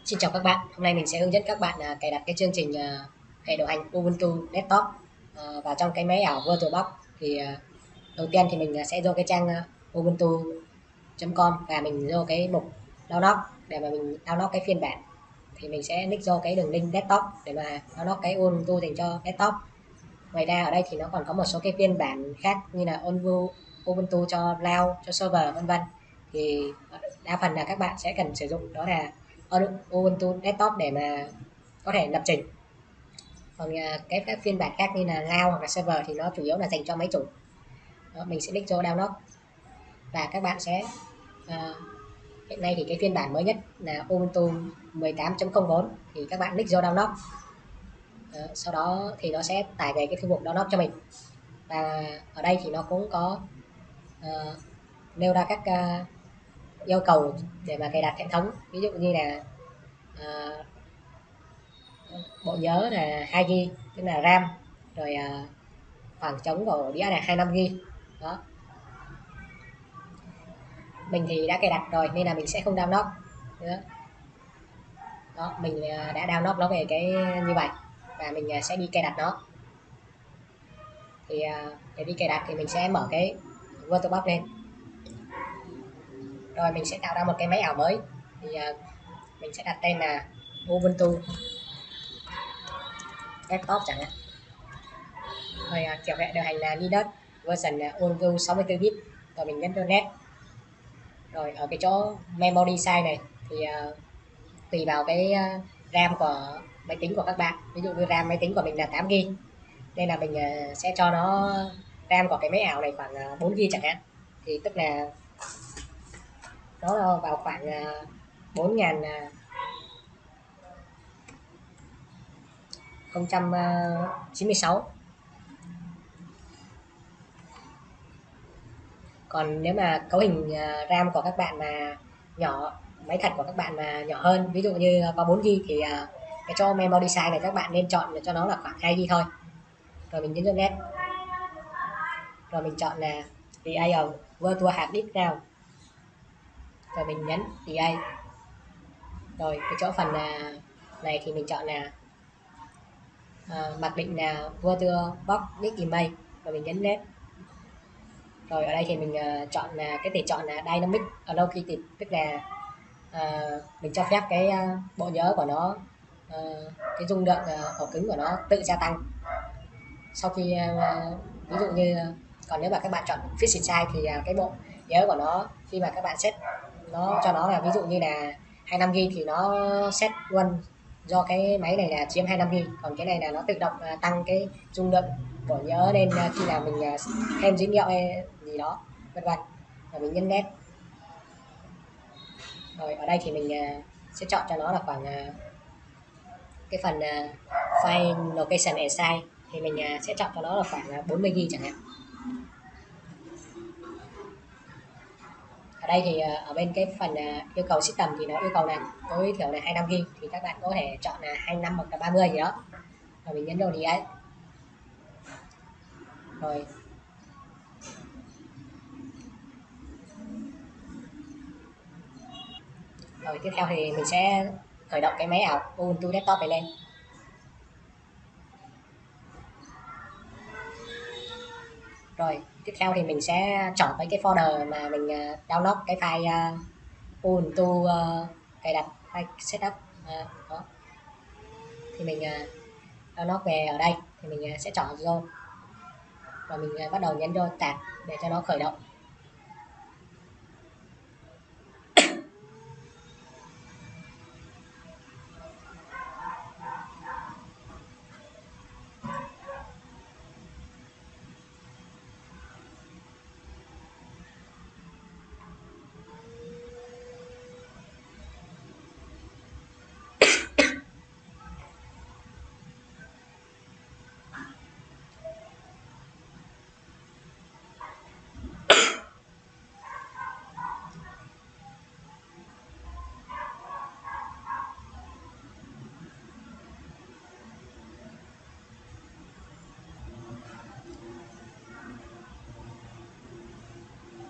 Xin chào các bạn, hôm nay mình sẽ hướng dẫn các bạn cài đặt cái chương trình hệ điều hành Ubuntu Desktop vào trong cái máy ảo VirtualBox. Thì đầu tiên thì mình sẽ vô cái trang ubuntu.com và mình vô cái mục download để mà mình download cái phiên bản. Thì mình sẽ nick vô cái đường link desktop để mà download cái Ubuntu dành cho desktop. Ngoài ra ở đây thì nó còn có một số cái phiên bản khác như là Ubuntu cho cloud, cho server vân vân. Thì đa phần là các bạn sẽ cần sử dụng đó là Ubuntu Desktop để mà có thể lập trình. Còn các phiên bản khác như là cloud hoặc là server thì nó chủ yếu là dành cho máy chủ. Đó, mình sẽ click vô download và các bạn sẽ hiện nay thì cái phiên bản mới nhất là Ubuntu 18.04 thì các bạn click vô download. Sau đó thì nó sẽ tải về cái thư mục download cho mình. Và ở đây thì nó cũng có nêu ra các yêu cầu để mà cài đặt hệ thống, ví dụ như là bộ nhớ là 2 GB tức là RAM, rồi khoảng trống của ổ đĩa là 25 GB. Đó, mình thì đã cài đặt rồi nên là mình sẽ không download nữa. Đó, mình đã download nó về cái như vậy và mình sẽ đi cài đặt nó. Thì để đi cài đặt thì mình sẽ mở cái VirtualBox lên, rồi mình sẽ tạo ra một cái máy ảo mới. Thì mình sẽ đặt tên là Ubuntu Desktop chẳng hạn, rồi kiểu hệ điều hành là Linux, version là Ubuntu 64 bit, rồi mình nhấn Next. Rồi ở cái chỗ memory size này thì tùy vào cái RAM của máy tính của các bạn. Ví dụ như RAM máy tính của mình là 8 GB nên là mình sẽ cho nó RAM của cái máy ảo này khoảng 4 GB chẳng hạn, thì tức là nó vào khoảng 4096. Còn nếu mà cấu hình RAM của các bạn mà nhỏ, máy thật của các bạn mà nhỏ hơn, ví dụ như có 4 GB thì cái cho memory size này các bạn nên chọn cho nó là khoảng 2 GB thôi. Rồi mình nhấn vô Next, rồi mình chọn là DA Virtual Hard Disk now, rồi mình nhấn DA. Rồi cái chỗ phần này thì mình chọn là mặc định là Virtual Box Disk Image, rồi mình nhấn Next. Rồi ở đây thì mình chọn là cái tùy chọn là Dynamic Allocated, tức là mình cho phép cái bộ nhớ của nó, cái dung lượng ổ cứng của nó tự gia tăng sau khi ví dụ như còn nếu mà các bạn chọn Fixed Size thì cái bộ nhớ của nó khi mà các bạn set nó cho nó là ví dụ như là 25 GB thì nó set luôn, do cái máy này là chiếm 25 GB, còn cái này là nó tự động tăng cái dung lượng bộ nhớ lên khi là mình thêm dữ liệu hay gì đó vân vân. Và mình nhấn Next. Rồi ở đây thì mình sẽ chọn cho nó là khoảng cái phần file location and size thì mình sẽ chọn cho nó là khoảng 40 GB chẳng hạn. Ở đây thì ở bên cái phần yêu cầu system thì nó yêu cầu là tối thiểu là 25 GB, thì các bạn có thể chọn là 25 hoặc là 30 gì đó. Rồi mình nhấn vào đi ấy. Rồi tiếp theo thì mình sẽ khởi động cái máy ảo Ubuntu Desktop này lên. Rồi tiếp theo thì mình sẽ chọn với cái folder mà mình download cái file Ubuntu cài đặt, file setup đó. Thì mình download về ở đây thì mình sẽ chọn vô, và mình bắt đầu nhấn vô tạt để cho nó khởi động.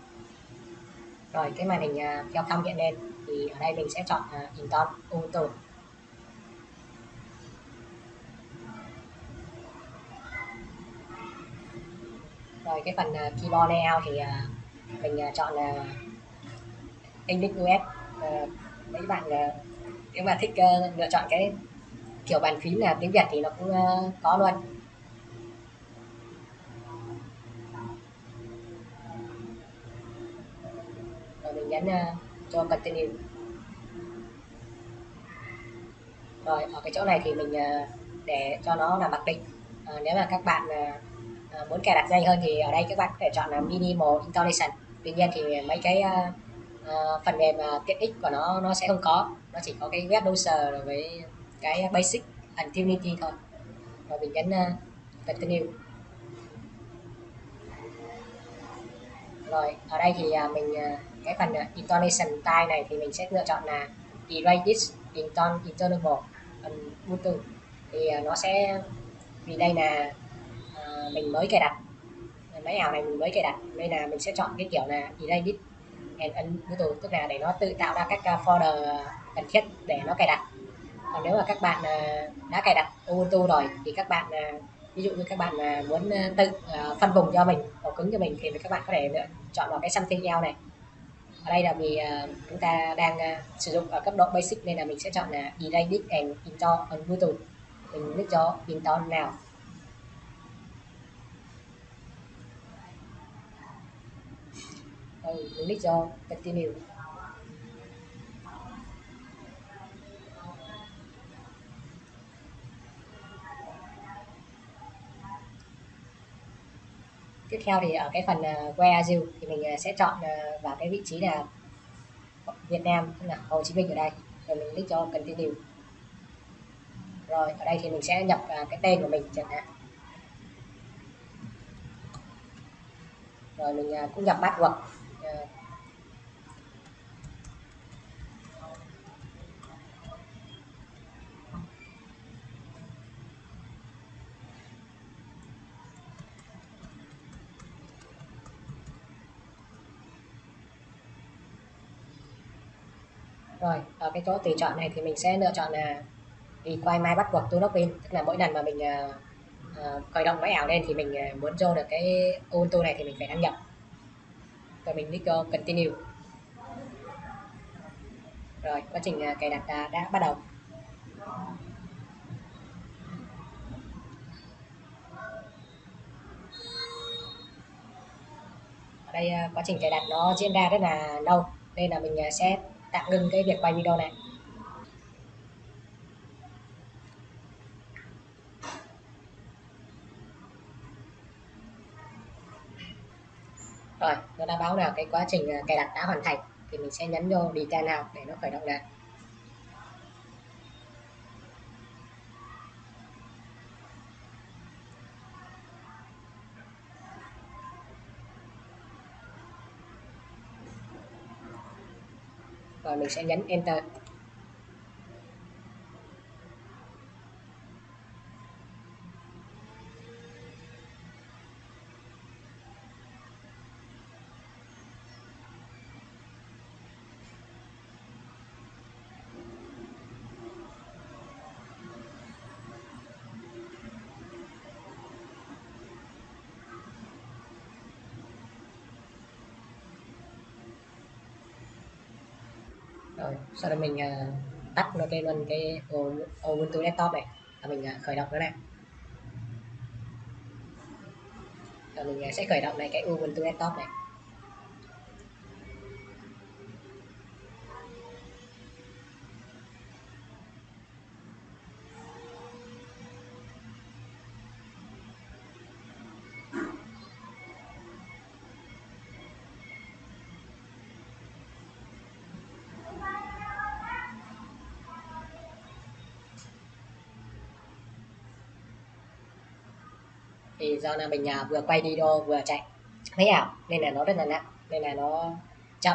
Rồi cái màn hình welcome hiện lên thì ở đây mình sẽ chọn install Ubuntu. Rồi cái phần keyboard layout thì mình chọn là English US. Mấy bạn nếu mà thích lựa chọn cái kiểu bàn phím là tiếng Việt thì nó cũng có luôn. Rồi mình nhấn cho continue. Rồi ở cái chỗ này thì mình để cho nó là mặc định. Nếu mà các bạn muốn cài đặt nhanh hơn thì ở đây các bạn có thể chọn là minimal installation. Tuy nhiên thì mấy cái phần mềm tiện ích của nó sẽ không có, nó chỉ có cái web browser rồi với cái basic Infinity thôi. Rồi mình nhấn continue. Rồi ở đây thì mình cái phần intonation style này thì mình sẽ lựa chọn là erase this intonable Ubuntu. Thì nó sẽ, vì đây là mình mới cài đặt, máy ảo này mình mới cài đặt nên là mình sẽ chọn cái kiểu là erase this and Ubuntu, tức là để nó tự tạo ra các folder cần thiết để nó cài đặt. Còn nếu mà các bạn đã cài đặt Ubuntu rồi thì các bạn ví dụ như các bạn muốn tự phân vùng cho mình, ổ cứng cho mình thì các bạn có thể chọn vào cái something else này. Ở đây là vì chúng ta đang sử dụng ở cấp độ basic nên là mình sẽ chọn là erase this and install on Ubuntu. Mình click cho install nào. Mình click cho continue. Tiếp theo thì ở cái phần Where are you thì mình sẽ chọn vào cái vị trí là Việt Nam, tức là Hồ Chí Minh ở đây. Rồi mình click cho continue. Rồi ở đây thì mình sẽ nhập cái tên của mình chẳng hạn. Rồi mình cũng nhập password. Rồi ở cái chỗ tùy chọn này thì mình sẽ lựa chọn là require my password to login, tức là mỗi lần mà mình khởi động máy ảo lên thì mình muốn vô được cái Ubuntu này thì mình phải đăng nhập. Rồi mình click cho continue. Rồi quá trình cài đặt đã bắt đầu. Ở đây quá trình cài đặt nó diễn ra rất là lâu nên là mình sẽ tạm ngưng cái việc quay video này. Rồi nó đã báo là cái quá trình cài đặt đã hoàn thành thì mình sẽ nhấn vô detail nào để nó khởi động lại. Rồi mình sẽ nhấn enter. Rồi sau đó mình tắt nó cái luôn cái Ubuntu desktop này và mình khởi động nó này. Rồi mình sẽ khởi động lại cái Ubuntu desktop này. Thì do là mình vừa quay video vừa chạy máy ảo nên là nó rất là nặng, nên là nó chậm,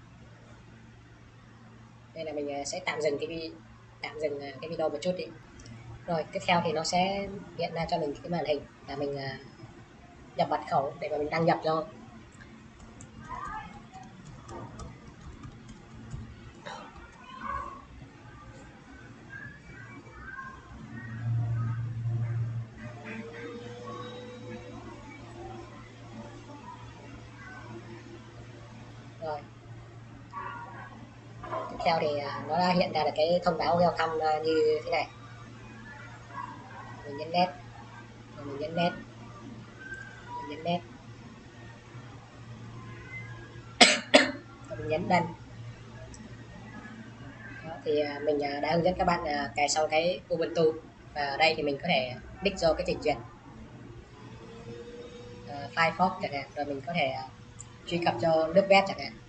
nên là mình sẽ tạm dừng cái video một chút đi. Rồi tiếp theo thì nó sẽ hiện ra cho mình cái màn hình là mình nhập mật khẩu để mà mình đăng nhập cho. theo thì nó đã hiện ra được cái thông báo welcome như thế này. Mình nhấn nét, mình nhấn nét, mình nhấn nét, mình nhấn done. Đó, thì mình đã hướng dẫn các bạn cài xong cái Ubuntu, và ở đây thì mình có thể đích vô cái trình duyệt Firefox chẳng hạn, rồi mình có thể truy cập cho lướt web chẳng hạn.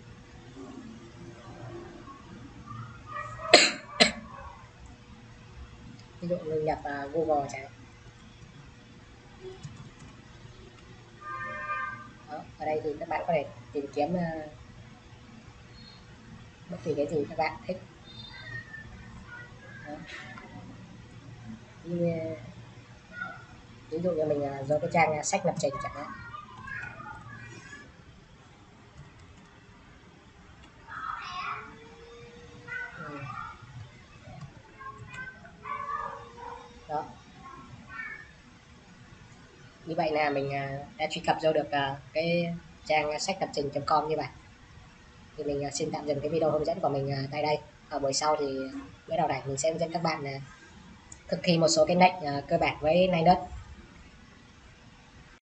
Ví dụ mình nhập Google chẳng hạn. Đó, ở đây thì các bạn có thể tìm kiếm bất kỳ cái gì các bạn thích. Đó. Ví dụ như mình do cái trang sách lập trình chẳng hạn. Đó, như vậy là mình đã truy cập vô được cái trang sách lập trình.com như vậy. Thì mình xin tạm dừng cái video hướng dẫn của mình tại đây. Ở buổi sau thì bữa nào rảnh mình sẽ hướng dẫn các bạn thực thi một số cái lệnh cơ bản với Linux.